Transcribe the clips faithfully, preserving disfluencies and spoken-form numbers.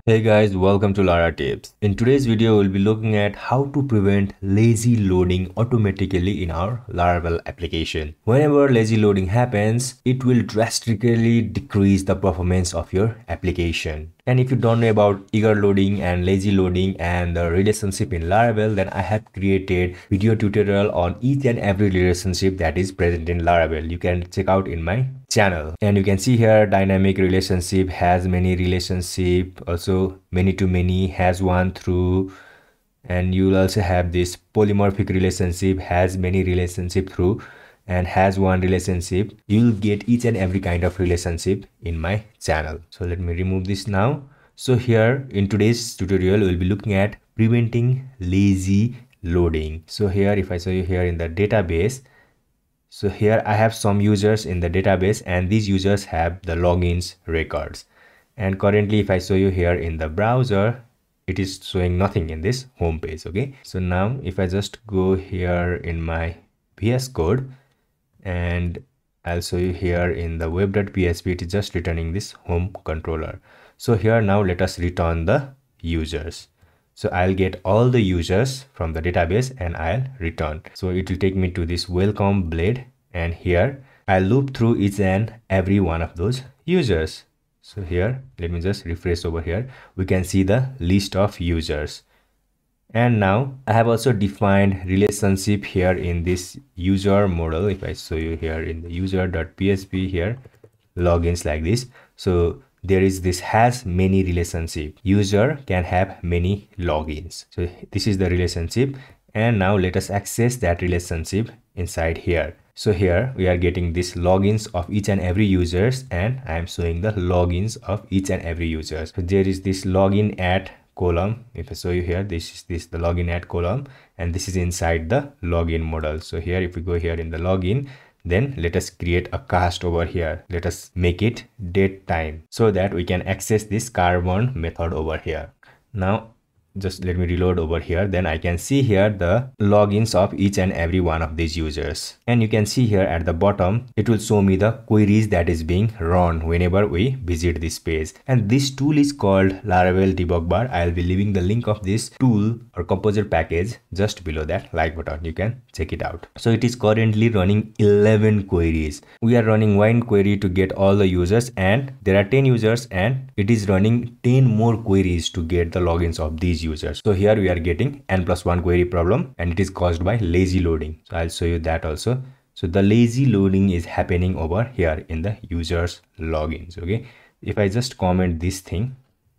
Hey guys, welcome to Laratips. In today's video, we'll be looking at how to prevent lazy loading automatically in our Laravel application. Whenever lazy loading happens, it will drastically decrease the performance of your application. And if you don't know about eager loading and lazy loading and the relationship in Laravel, then I have created video tutorial on each and every relationship that is present in Laravel. You can check out in my channel. And you can see here dynamic relationship has many relationship, also many to many has one through, and you'll also have this polymorphic relationship has many relationship through and has one relationship. You'll get each and every kind of relationship in my channel. So let me remove this now. So here in today's tutorial, we'll be looking at preventing lazy loading. So here, if I show you here in the database, so here I have some users in the database and these users have the logins records. And currently if I show you here in the browser, it is showing nothing in this home page. Okay, so now if I just go here in my V S Code and I'll show you here in the web.php, it is just returning this home controller. So here now let us return the users. So I'll get all the users from the database and I'll return. So it will take me to this welcome blade, and here I'll loop through each and every one of those users. So here, let me just refresh over here. We can see the list of users. And now I have also defined relationship here in this user model. If I show you here in the user.php here, logins like this. So there is this has many relationship. User can have many logins. So this is the relationship. And now let us access that relationship inside here. So here we are getting this logins of each and every users, and I am showing the logins of each and every user. So there is this login at column. If I show you here, this is this the login at column, and this is inside the login model. So here if we go here in the login, then let us create a cast over here. Let us make it date time so that we can access this carbon method over here. Now just let me reload over here. Then I can see here the logins of each and every one of these users. And you can see here at the bottom, it will show me the queries that is being run whenever we visit this page. And this tool is called Laravel Debugbar. I'll be leaving the link of this tool or composer package just below that like button. You can check it out. So it is currently running eleven queries. We are running one query to get all the users, and there are ten users, and it is running ten more queries to get the logins of these users. So here we are getting n plus one query problem, and it is caused by lazy loading. So I'll show you that also. So the lazy loading is happening over here in the users logins. Okay, if I just comment this thing,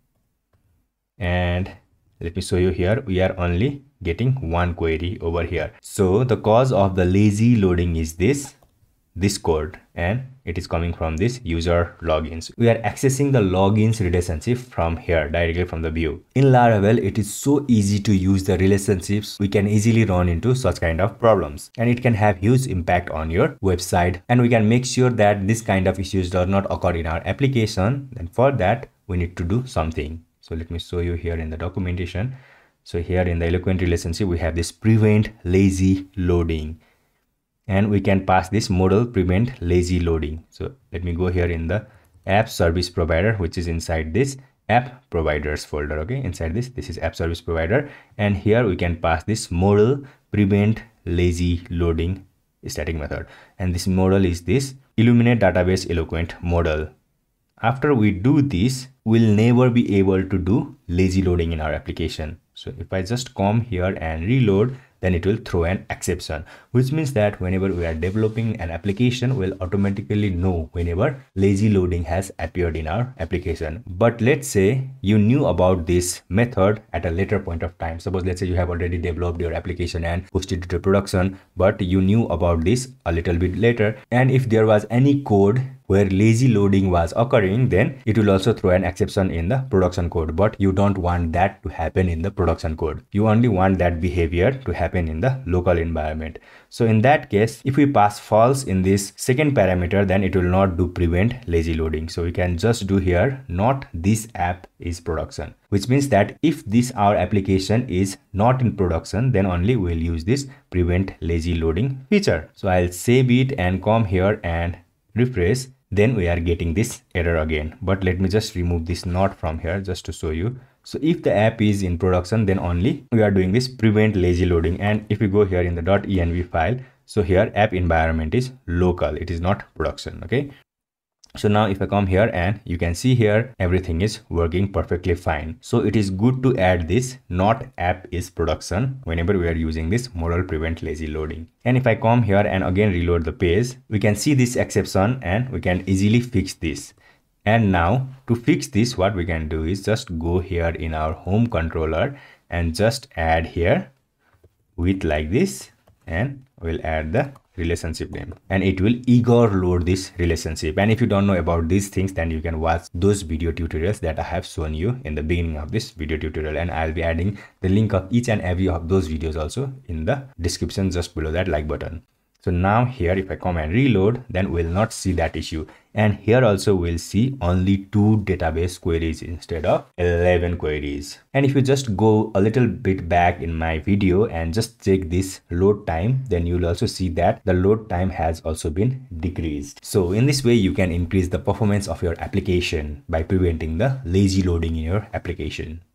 and let me show you here, we are only getting one query over here. So the cause of the lazy loading is this this code, and it is coming from this user logins. We are accessing the logins relationship from here directly from the view. In Laravel, it is so easy to use the relationships. We can easily run into such kind of problems, and it can have huge impact on your website, and we can make sure that this kind of issues do not occur in our application. And for that we need to do something. So let me show you here in the documentation. So here in the eloquent relationship, we have this prevent lazy loading, and we can pass this model prevent lazy loading. So let me go here in the app service provider, which is inside this app providers folder. Okay, inside this this is app service provider, and here we can pass this model prevent lazy loading static method, and this model is this illuminate database eloquent model. After we do this, we'll never be able to do lazy loading in our application. So if I just come here and reload, then it will throw an exception, which means that whenever we are developing an application, we'll automatically know whenever lazy loading has appeared in our application. But let's say you knew about this method at a later point of time. Suppose let's say you have already developed your application and pushed it to production, but you knew about this a little bit later, and if there was any code where lazy loading was occurring, then it will also throw an exception in the production code. But you don't want that to happen in the production code. You only want that behavior to happen in the local environment. So in that case, if we pass false in this second parameter, then it will not do prevent lazy loading. So we can just do here not this app is production, which means that if this our application is not in production, then only we'll use this prevent lazy loading feature. So I'll save it and come here and refresh. then we are getting this error again. But let me just remove this not from here just to show you. So if the app is in production, then only we are doing this prevent lazy loading. And if we go here in the .env file, so here app environment is local, it is not production. Okay. So now if I come here, and you can see here everything is working perfectly fine. So it is good to add this not app is production whenever we are using this modal prevent lazy loading. And if I come here and again reload the page, we can see this exception and we can easily fix this. And now to fix this, what we can do is just go here in our home controller and just add here with like this, and we'll add the relationship name, and it will eager load this relationship. And if you don't know about these things, then you can watch those video tutorials that I have shown you in the beginning of this video tutorial, and I'll be adding the link of each and every of those videos also in the description just below that like button. So now here if I come and reload, then we'll not see that issue. And here also we'll see only two database queries instead of eleven queries. And if you just go a little bit back in my video and just check this load time, then you'll also see that the load time has also been decreased. So in this way, you can increase the performance of your application by preventing the lazy loading in your application.